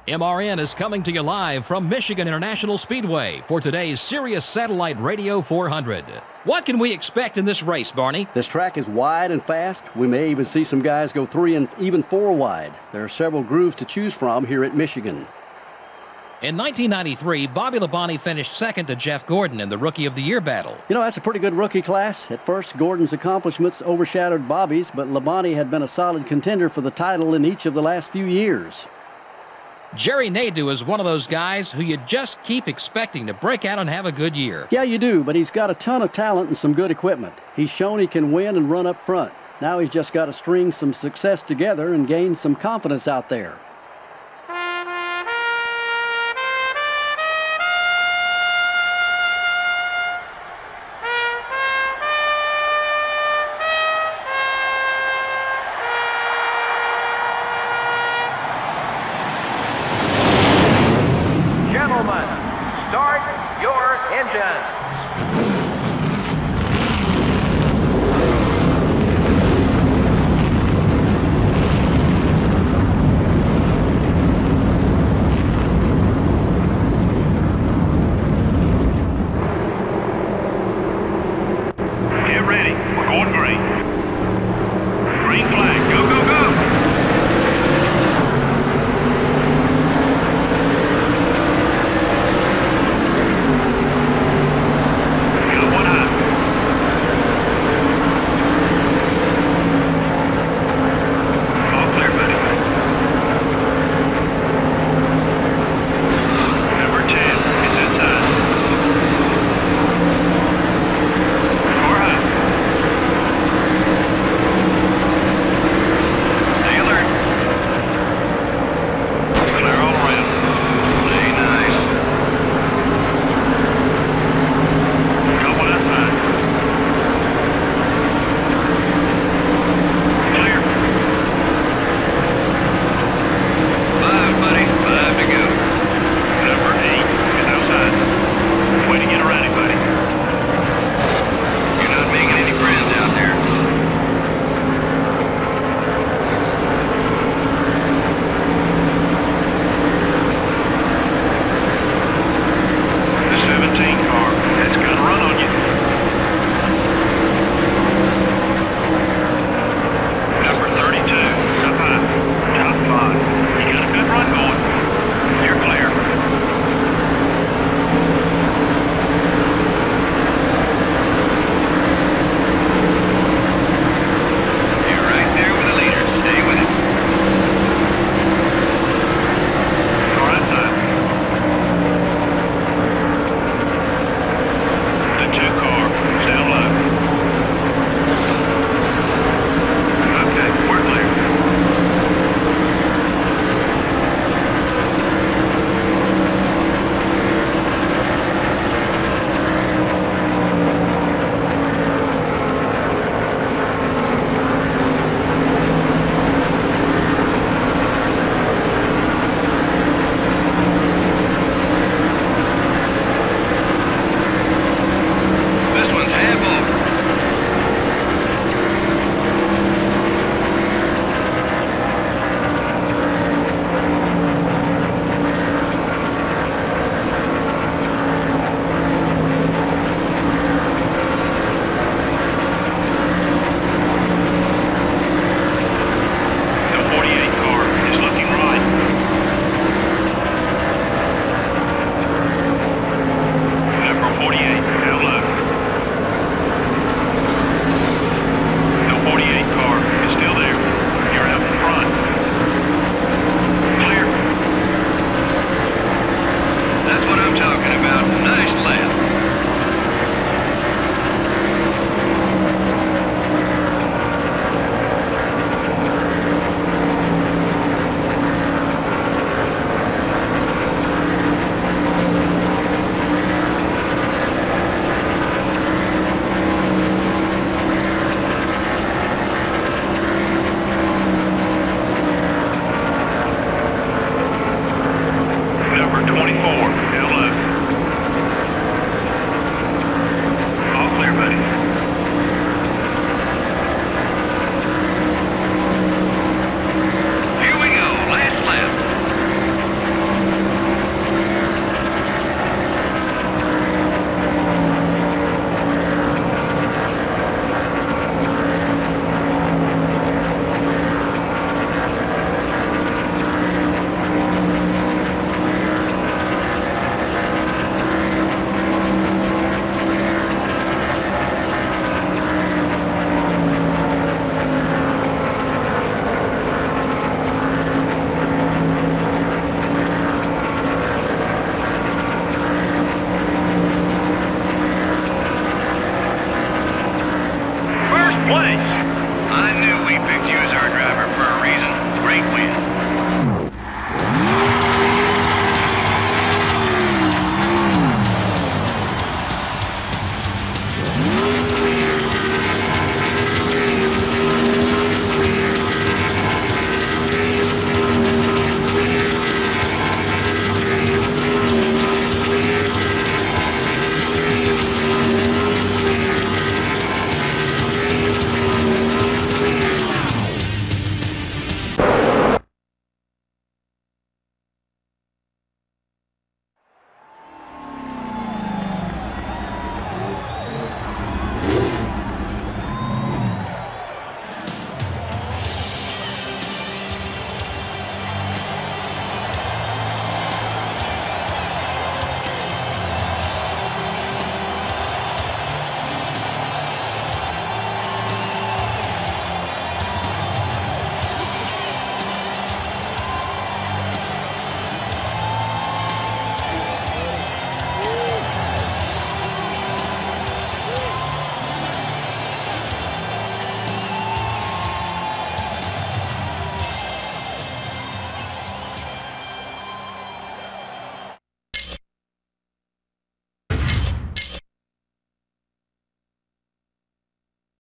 MRN is coming to you live from Michigan International Speedway for today's Sirius Satellite Radio 400. What can we expect in this race, Barney? This track is wide and fast. We may even see some guys go 3 and even 4 wide. There are several grooves to choose from here at Michigan. In 1993, Bobby Labonte finished second to Jeff Gordon in the Rookie of the Year battle. You know, that's a pretty good rookie class. At first, Gordon's accomplishments overshadowed Bobby's, but Labonte had been a solid contender for the title in each of the last few years. Jerry Nadeau is one of those guys who you just keep expecting to break out and have a good year. Yeah, you do, but he's got a ton of talent and some good equipment. He's shown he can win and run up front. Now he's just got to string some success together and gain some confidence out there. Start your engines. place. I knew we picked you as our